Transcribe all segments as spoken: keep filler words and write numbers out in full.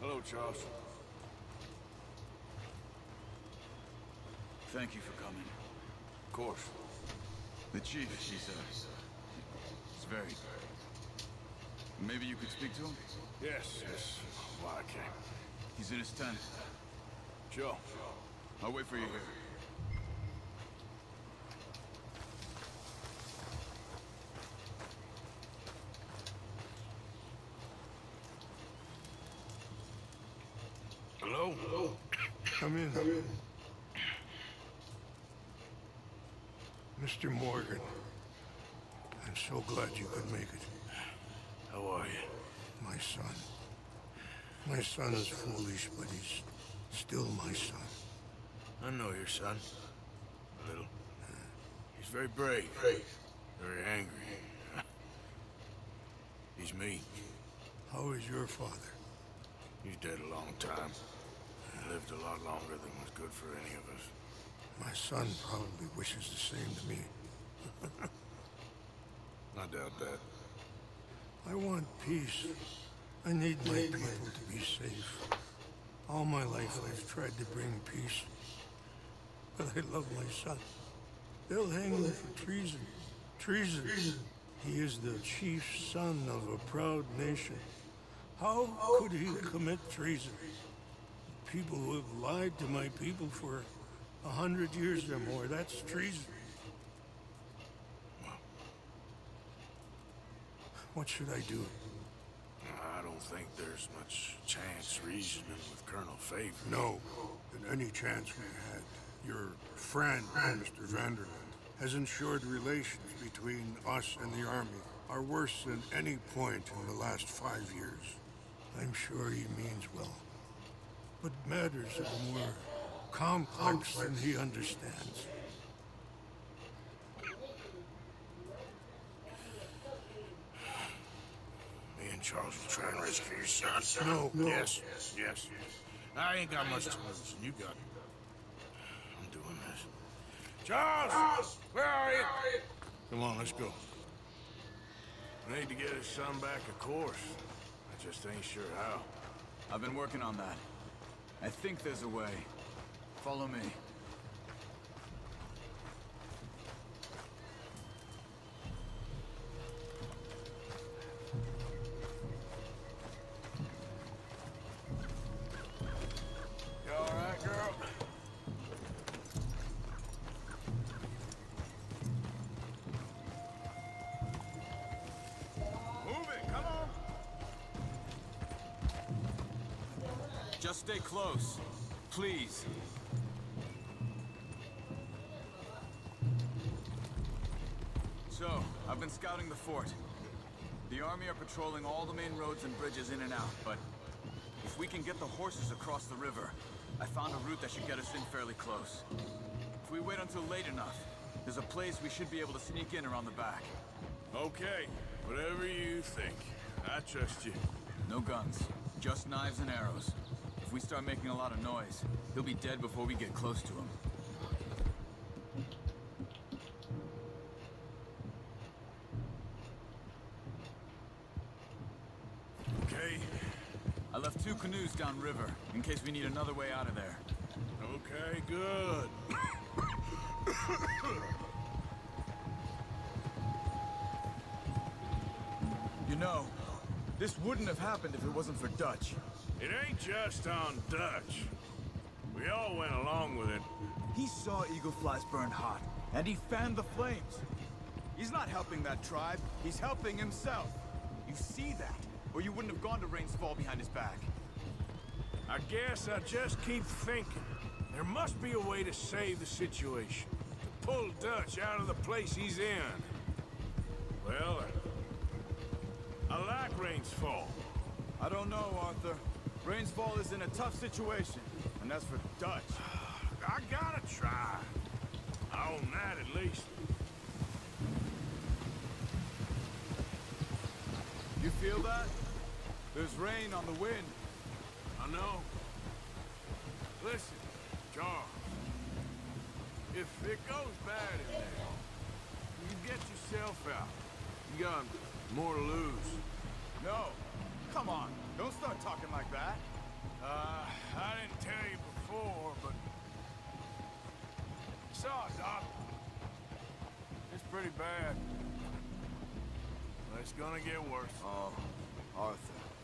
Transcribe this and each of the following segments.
Hello, Charles. Thank you for coming. Of course. The chief, he's, uh... he's very... Maybe you could speak to him? Yes, yes. Why I came. He's in his tent. Sure. I'll wait for you here. Hello? Hello? Come in. Come in. Mister Morgan, I'm so glad you could make it. How are you? My son. My son is foolish, but he's still my son. I know your son. A little. He's very brave. Very angry. He's mean. How is your father? He's dead a long time. He lived a lot longer than was good for any of us. My son probably wishes the same to me. I doubt that. I want peace. I need my people to be safe. All my life I've tried to bring peace. But I love my son. They'll hang him for treason. Treason. He is the chief son of a proud nation. How could he commit treason? People who have lied to my people for a hundred years or more, that's treason. What should I do? I don't think there's much chance reasoning with Colonel Favor. No. In any chance we had, your friend, Mister Vanderland, has ensured relations between us and the army are worse than any point in the last five years. I'm sure he means well. But matters are more complex than he understands. Me and Charles will try and rescue your son. No, no. Yes, yes. I ain't got much to lose, and you got it. I'm doing this. Charles! Charles! Where are you? Come on, let's go. I need to get his son back, of course. I just ain't sure how. I've been working on that. I think there's a way. Follow me. You all right, girl? Move it, come on! Just stay close. Please. So, I've been scouting the fort. The army are patrolling all the main roads and bridges in and out, but if we can get the horses across the river, I found a route that should get us in fairly close. If we wait until late enough, there's a place we should be able to sneak in around the back. Okay, whatever you think. I trust you. No guns, just knives and arrows. If we start making a lot of noise, he'll be dead before we get close to him. Okay. I left two canoes downriver, in case we need another way out of there. Okay, good. You know, this wouldn't have happened if it wasn't for Dutch. It ain't just on Dutch. We all went along with it. He saw Eagle Flies burn hot, and he fanned the flames. He's not helping that tribe, he's helping himself. You see that, or you wouldn't have gone to Rains Fall behind his back. I guess I just keep thinking. There must be a way to save the situation. To pull Dutch out of the place he's in. Well, I, I like Rains Fall. I don't know, Arthur. Rains Fall is in a tough situation, and that's for Dutch. I gotta try. I own that at least. You feel that? There's rain on the wind. I know. Listen, Charles. If it goes bad in there, you get yourself out. You got more to lose. No. Come on. Don't start talking like that. Uh, I didn't tell you before, but... I saw a doctor. It's pretty bad. But it's gonna get worse. Oh, Arthur.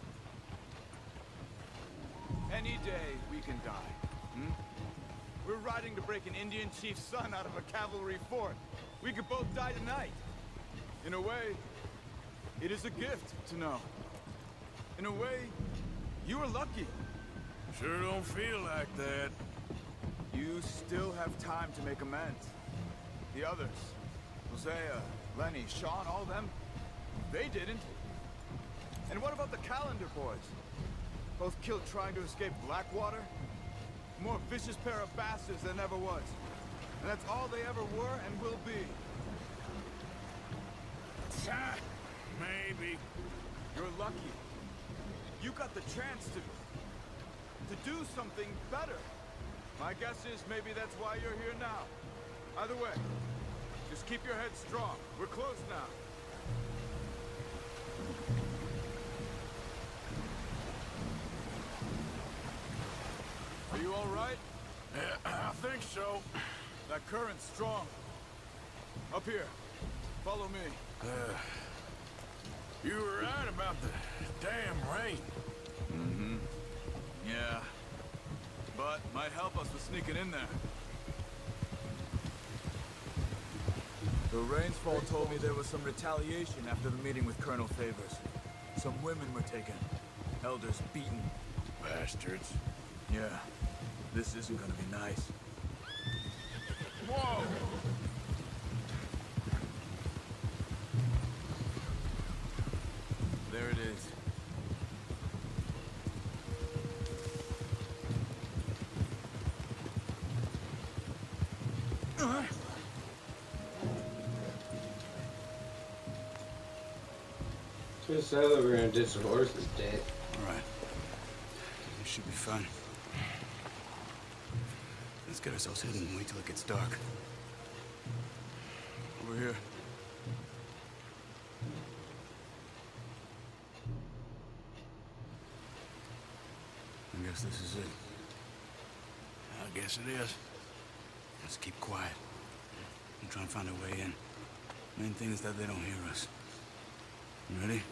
Any day we can die. Hmm? We're riding to break an Indian chief's son out of a cavalry fort. We could both die tonight. In a way, it is a gift to know. In a way, you were lucky. Sure don't feel like that. You still have time to make amends. The others, Hosea, Lenny, Sean, all them, they didn't. And what about the Calendar boys? Both killed trying to escape Blackwater? More vicious pair of bastards than ever was. And that's all they ever were and will be. Ah, maybe. You're lucky. You got the chance to... to do something better. My guess is maybe that's why you're here now. Either way, just keep your head strong. We're close now. Are you all right? Yeah, I think so. That current's strong. Up here. Follow me. Uh, you were right about the damn rain. Mm-hmm. Yeah. But might help us with sneaking in there. The Rainsfall told me there was some retaliation after the meeting with Colonel Favors. Some women were taken. Elders beaten. Bastards. Yeah. This isn't gonna be nice. Whoa! There it is. Just said that we're gonna ditch the horses, Dad. Alright. This should be fun. Let's get ourselves hidden and wait till it gets dark. Over here. I guess this is it. I guess it is. Let's keep quiet. And try and find a way in. Main thing is that they don't hear us. You ready?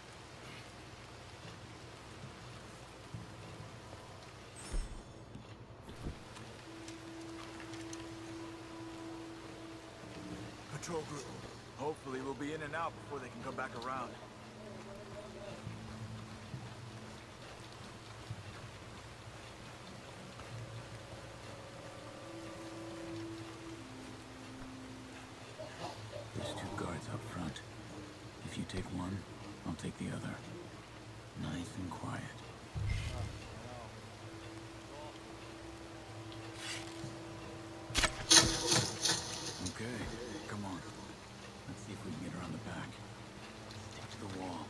Patrol group. Hopefully we'll be in and out before they can come back around. There's two guards up front. If you take one, I'll take the other. Nice and quiet. Okay, come on. Let's see if we can get around the back. Stick to the wall.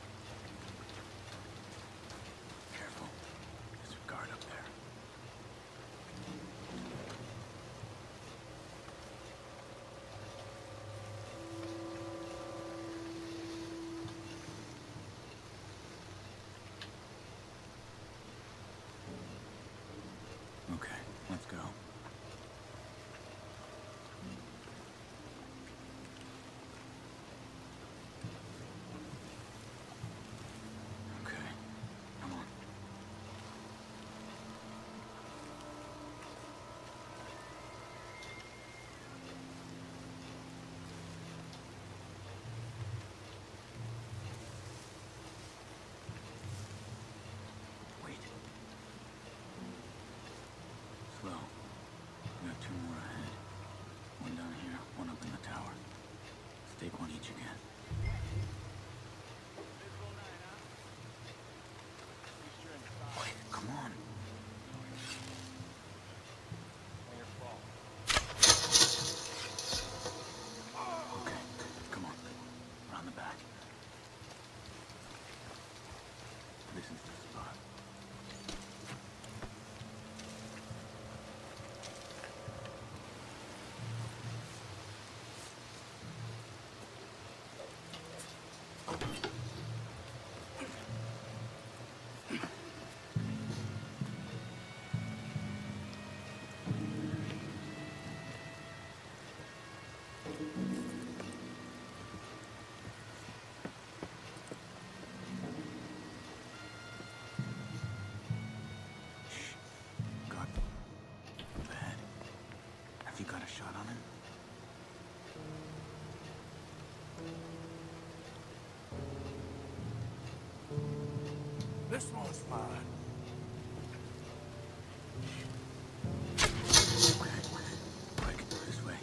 Careful. There's a guard up there. This one's mine. Quick, this way.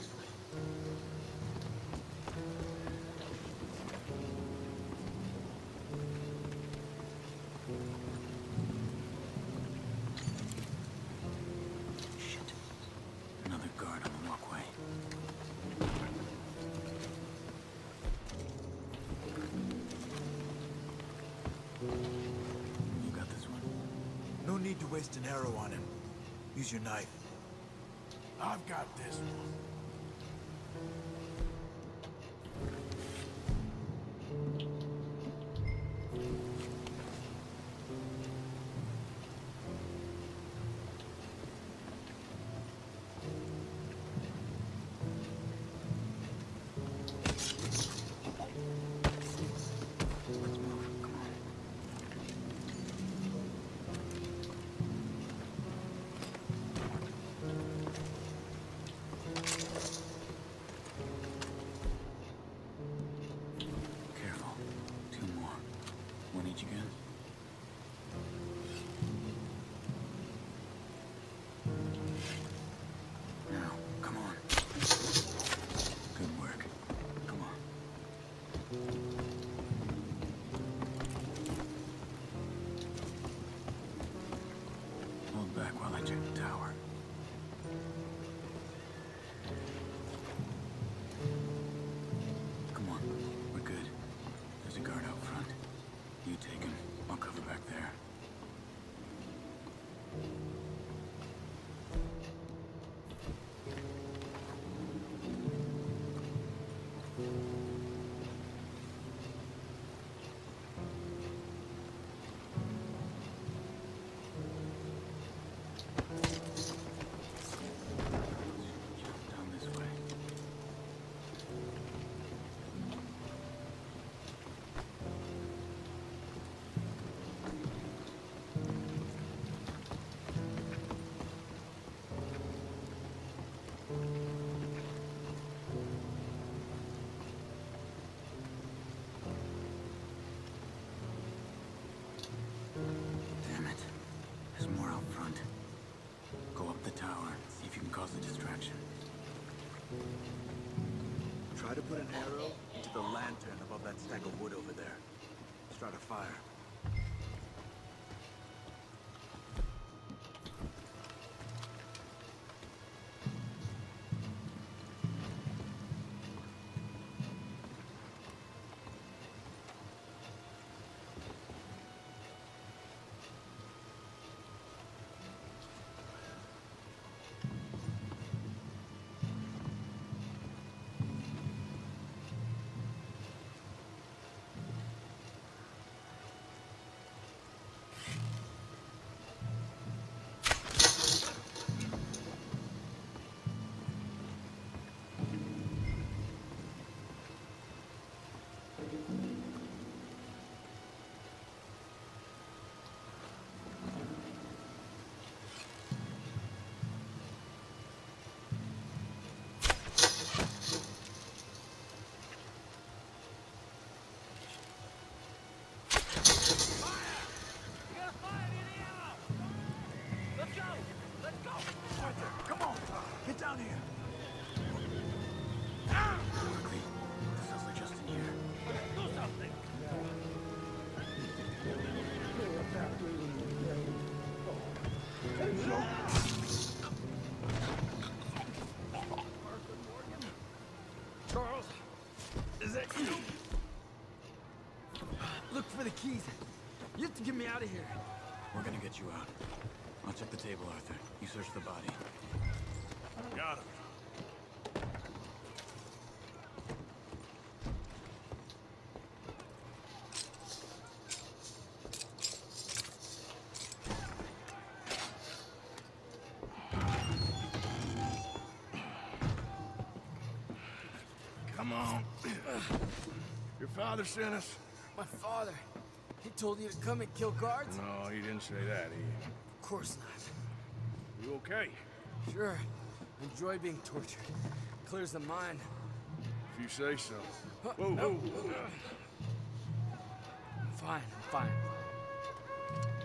Shit. Another guard on the walkway. You got this one. No need to waste an arrow on him. Use your knife. I've got this one. Let's move. Come on. Careful. Two more. One each again. Now, come on. Good work. Come on. Hold back while I check the tower. Come on, we're good. There's a guard out front. You take him. I'll cover back there. Down this way. Damn it. There's more out front. Go up the tower, see if you can cause a distraction. Try to put an arrow into the lantern above that stack of wood over there. Start a fire. Come on! Get down here! Quickly. The cells are just in here. Charles, is that you? Look for the keys. You have to get me out of here. We're gonna get you out. I'll check the table, Arthur. You search the body. Got him. Come on. Your father sent us? My father, he told you to come and kill guards? No, he didn't say that. He... Of course not. You okay? Sure. Enjoy being tortured. Clears the mind. If you say so. Whoa, whoa. Fine, I'm fine.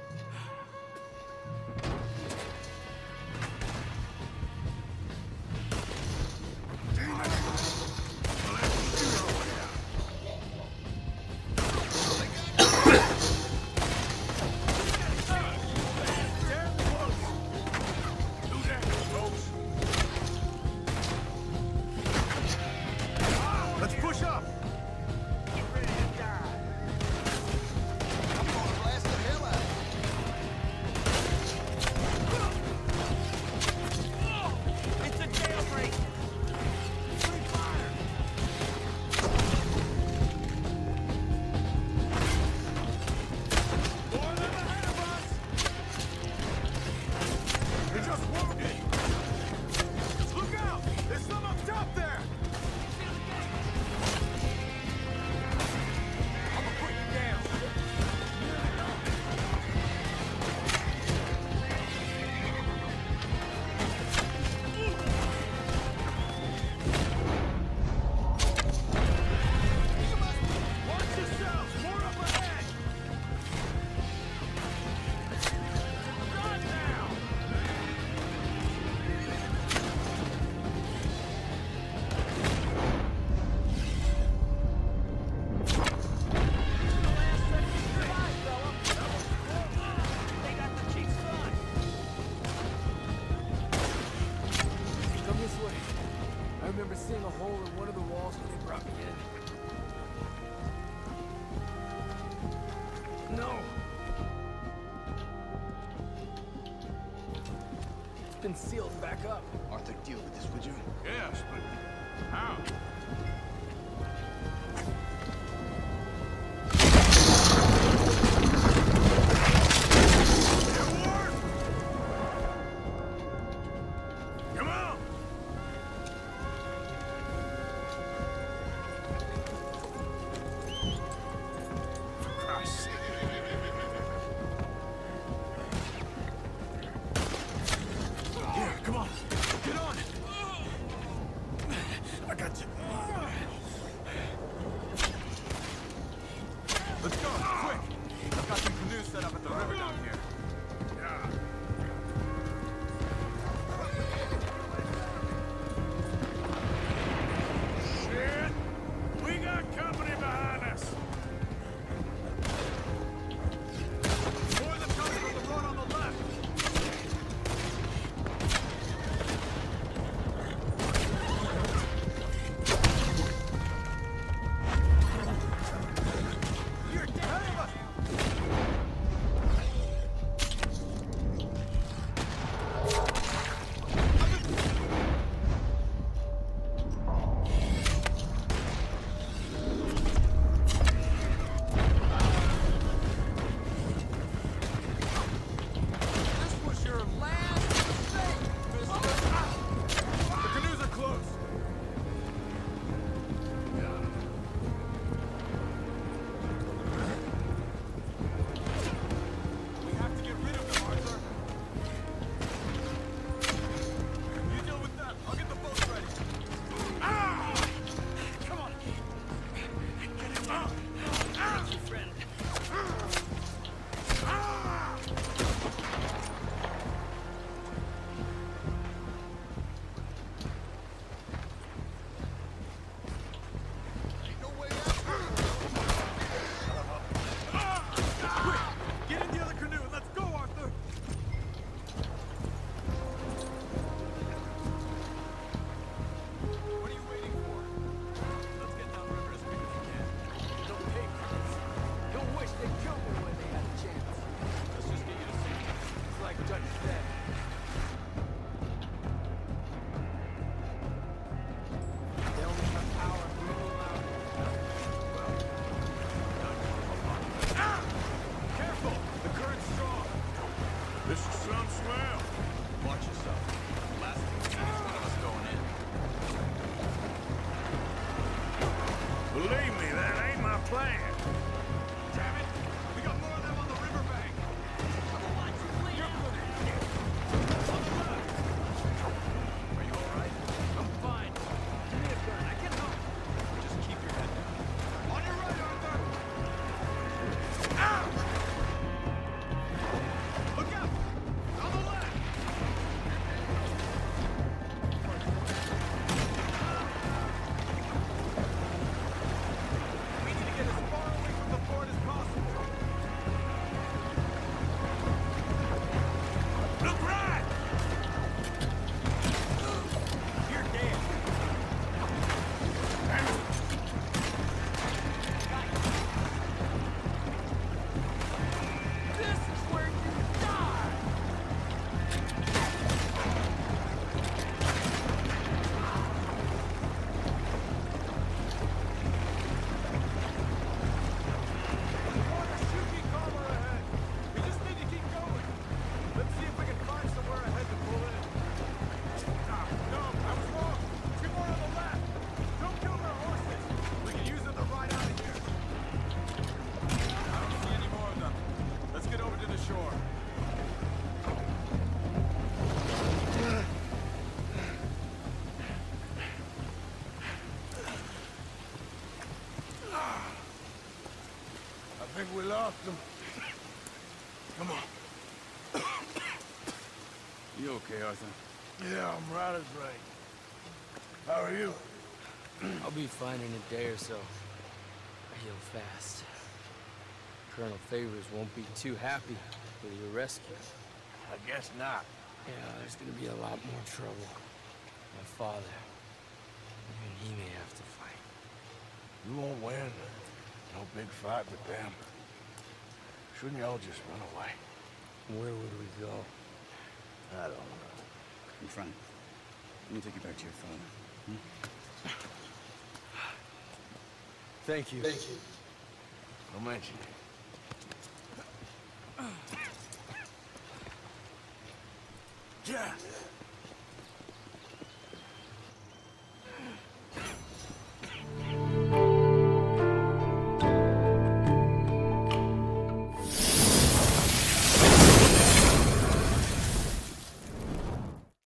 in the hole in one of the walls when they brought me in. No. It's been sealed back up. Arthur, deal with this, would you? Yes, but how? Come on! For Christ's sake. Here, come on. Get on. I got you. Let's go, quick. I've got some canoes set up at the river down here. Yeah. Shit! We got company behind us! More than coming from the road on the left. You're dead. Ahead of us. This was your last mistake, mister. The canoes are closed. We have to get rid of them, Arthur. You deal with that. I'll get the boats ready. Ah! Come on! Get him up! Ah! Friend. Ah! Get in the other canoe and let's go, Arthur. What are you waiting for? Let's get down river as quick as we can. Don't pay Chris. Don't wish they killed me when they had a chance. Let's just get you to safety. It's like Dutch dead. They only have power if we allow it. Careful! The current's strong. This is some swell. Watch yourself. Last thing we need is one of us going in. Believe me, that ain't my plan. Damn it! We got more of them on the riverbank. You're good. On the left. Are you all right? I'm fine. Give me a gun. I can help. Just keep your head down. On your right, Arthur. Look out! On the left. We need to get as far away from the fort as possible. Look right! You're dead. This is where you die! Water shooting calmer ahead. We just need to keep going. Let's see if we can find somewhere ahead to pull in. Ah, no, I was wrong. Two more on the left. Don't kill their horses. We can use them to ride out of here. I don't see any more of them. Let's get over to the shore. I think we lost them. Come on. You okay, Arthur? Yeah, I'm right as rain. How are you? I'll be fine in a day or so. I heal fast. Colonel Favors won't be too happy with your rescue. I guess not. Yeah, there's gonna be a lot more trouble. My father, even he may have to fight. You won't win. No big fight with them. Shouldn't y'all just run away? Where would we go? I don't know. In front. Let me take you back to your father. Hmm? Thank you. Thank you. Don't mention it. Yeah.